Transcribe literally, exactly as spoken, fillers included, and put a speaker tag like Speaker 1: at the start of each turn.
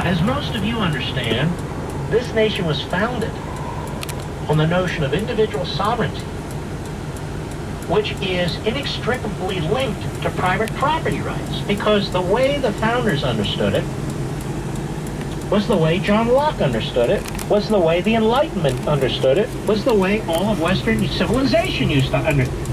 Speaker 1: As most of you understand, this nation was founded on the notion of individual sovereignty, which is inextricably linked to private property rights, because the way the founders understood it was the way John Locke understood it, was the way the Enlightenment understood it, was the way all of Western civilization used to under,